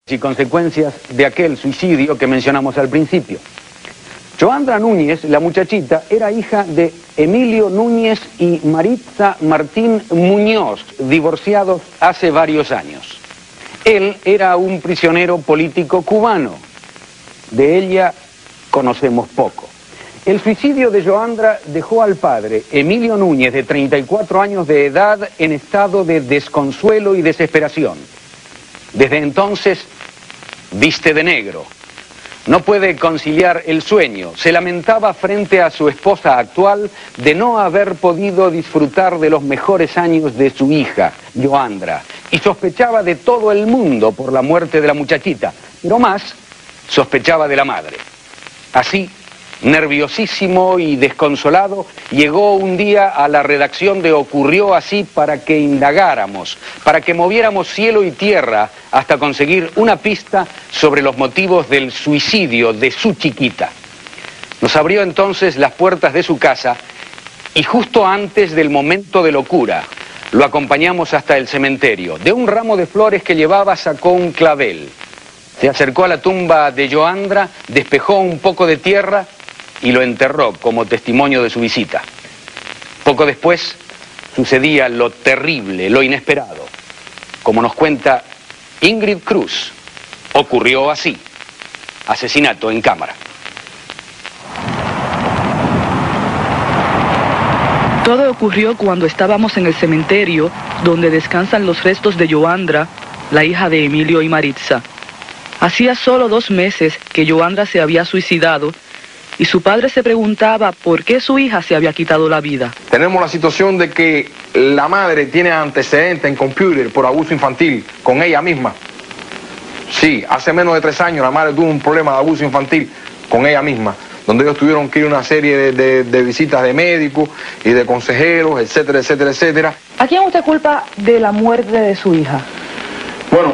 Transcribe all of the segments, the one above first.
y consecuencias de aquel suicidio que mencionamos al principio. Joandra Núñez, la muchachita, era hija de Emilio Núñez y Maritza Martín Muñoz, divorciados hace varios años. Él era un prisionero político cubano. De ella conocemos poco. El suicidio de Joandra dejó al padre, Emilio Núñez, de 34 años de edad, en estado de desconsuelo y desesperación. Desde entonces viste de negro. No puede conciliar el sueño. Se lamentaba frente a su esposa actual de no haber podido disfrutar de los mejores años de su hija, Joandra, y sospechaba de todo el mundo por la muerte de la muchachita, pero más sospechaba de la madre. Así, nerviosísimo y desconsolado, llegó un día a la redacción de Ocurrió Así para que indagáramos, para que moviéramos cielo y tierra hasta conseguir una pista sobre los motivos del suicidio de su chiquita. Nos abrió entonces las puertas de su casa y justo antes del momento de locura lo acompañamos hasta el cementerio. De un ramo de flores que llevaba sacó un clavel. Se acercó a la tumba de Joandra, despejó un poco de tierra y lo enterró como testimonio de su visita. Poco después sucedía lo terrible, lo inesperado. Como nos cuenta Ingrid Cruz, ocurrió así: asesinato en cámara. Todo ocurrió cuando estábamos en el cementerio donde descansan los restos de Joandra, la hija de Emilio y Maritza. Hacía solo 2 meses que Joandra se había suicidado y su padre se preguntaba por qué su hija se había quitado la vida. Tenemos la situación de que la madre tiene antecedentes en computer por abuso infantil con ella misma. Sí, hace menos de 3 años la madre tuvo un problema de abuso infantil con ella misma, donde ellos tuvieron que ir a una serie de visitas de médicos y de consejeros, etcétera, etcétera, etcétera. ¿A quién usted culpa de la muerte de su hija? Bueno,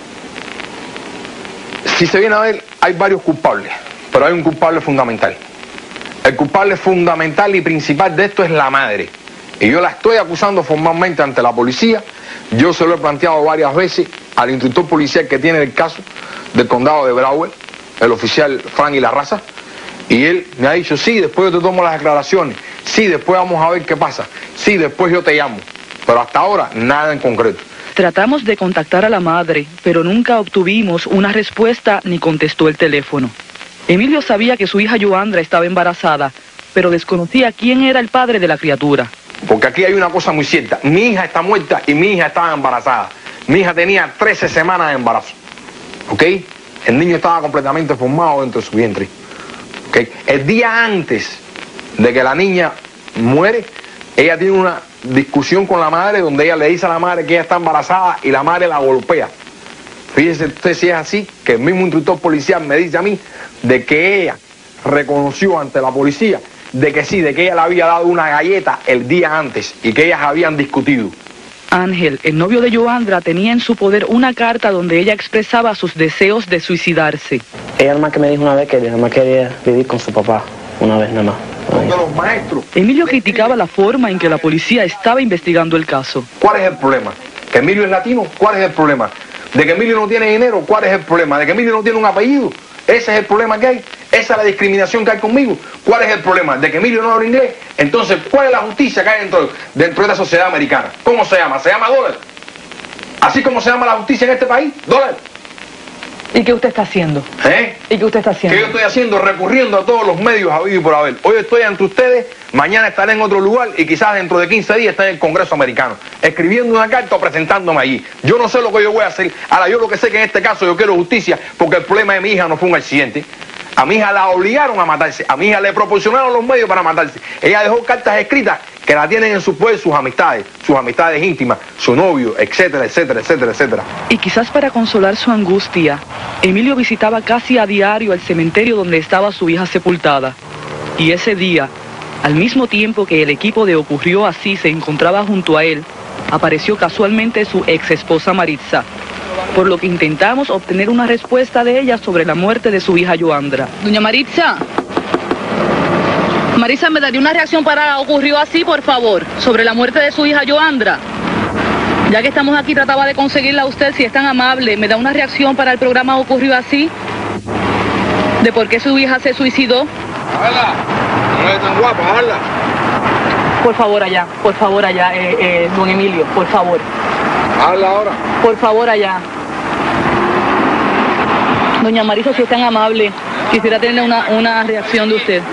si se viene a ver, hay varios culpables, pero hay un culpable fundamental. El culpable fundamental y principal de esto es la madre. Y yo la estoy acusando formalmente ante la policía. Yo se lo he planteado varias veces al instructor policial que tiene el caso del condado de Broward, el oficial Frank y la Raza. Y él me ha dicho, sí, después yo te tomo las declaraciones. Sí, después vamos a ver qué pasa. Sí, después yo te llamo. Pero hasta ahora, nada en concreto. Tratamos de contactar a la madre, pero nunca obtuvimos una respuesta ni contestó el teléfono. Emilio sabía que su hija Joandra estaba embarazada, pero desconocía quién era el padre de la criatura. Porque aquí hay una cosa muy cierta. Mi hija está muerta y mi hija estaba embarazada. Mi hija tenía 13 semanas de embarazo. ¿Ok? El niño estaba completamente formado dentro de su vientre. ¿Ok? El día antes de que la niña muere, ella tiene una discusión con la madre donde ella le dice a la madre que ella está embarazada y la madre la golpea. Fíjese usted si es así, que el mismo instructor policial me dice a mí de que ella reconoció ante la policía de que sí, de que ella le había dado una galleta el día antes y que ellas habían discutido. Ángel, el novio de Joandra, tenía en su poder una carta donde ella expresaba sus deseos de suicidarse. Ella nada más que me dijo una vez que nada más quería vivir con su papá, una vez nada más. Los maestros. Emilio criticaba la forma en que la policía estaba investigando el caso. ¿Cuál es el problema? ¿Que Emilio es latino? ¿Cuál es el problema? ¿De que Emilio no tiene dinero? ¿Cuál es el problema? ¿De que Emilio no tiene un apellido? Ese es el problema que hay. Esa es la discriminación que hay conmigo. ¿Cuál es el problema? ¿De que Emilio no habla inglés? Entonces, ¿cuál es la justicia que hay dentro de esta sociedad americana? ¿Cómo se llama? Se llama dólar. Así como se llama la justicia en este país, dólar. ¿Y qué usted está haciendo? ¿Y qué usted está haciendo? ¿Qué yo estoy haciendo? Recurriendo a todos los medios habidos y por haber. Hoy estoy ante ustedes, mañana estaré en otro lugar y quizás dentro de 15 días estaré en el Congreso americano, escribiendo una carta o presentándome allí. Yo no sé lo que yo voy a hacer. Ahora, yo lo que sé que en este caso yo quiero justicia porque el problema de mi hija no fue un accidente. A mi hija la obligaron a matarse. A mi hija le proporcionaron los medios para matarse. Ella dejó cartas escritas que la tienen en su poder sus amistades íntimas, su novio, etcétera, etcétera, etcétera, etcétera. Y quizás para consolar su angustia, Emilio visitaba casi a diario el cementerio donde estaba su hija sepultada. Y ese día, al mismo tiempo que el equipo de Ocurrió Así se encontraba junto a él, apareció casualmente su ex esposa Maritza, por lo que intentamos obtener una respuesta de ella sobre la muerte de su hija Joandra. Doña Maritza, ¿me daría una reacción para Ocurrió Así, por favor, sobre la muerte de su hija Joandra? Ya que estamos aquí, trataba de conseguirla a usted, si es tan amable, me da una reacción para el programa Ocurrió Así, de por qué su hija se suicidó. Habla, no es tan guapa, habla. Por favor allá, don Emilio, por favor. Habla ahora. Por favor allá. Doña Marisa, si es tan amable, quisiera tener una reacción de usted.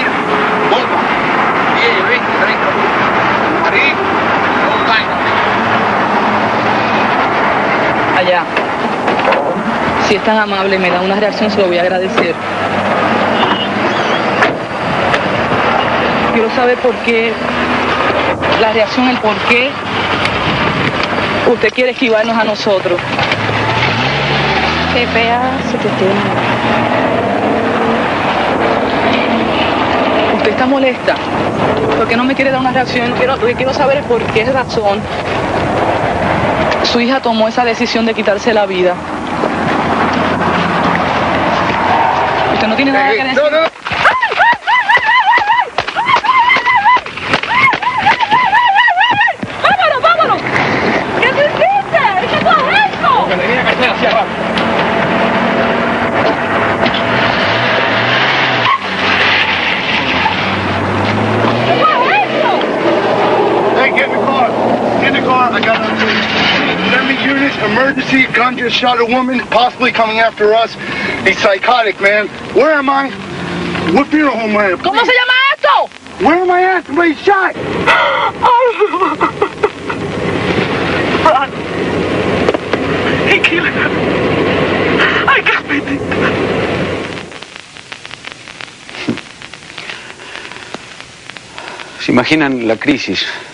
Allá. Si es tan amable, me da una reacción, se lo voy a agradecer. Quiero saber por qué, la reacción, el por qué usted quiere esquivarnos a nosotros. Qué pedazo que tiene. ¿Usted está molesta? ¿Por qué no me quiere dar una reacción? Lo que quiero saber es por qué razón su hija tomó esa decisión de quitarse la vida. Usted no tiene nada que decir. No. ¡Vámonos! ¿Qué tú hiciste? ¿Qué tú has hecho? Lo que tenía que hacer hacía rato. Hey, get in the car. Get in the car. I got enemy unit, emergency, gun just shot a woman, possibly coming after us. He's psychotic, man. Where am I? What funeral home am I at? ¿Cómo se llama esto? Where am I at? Somebody shot. Run. He killed her. I can't beat it. ¿Se imaginan la crisis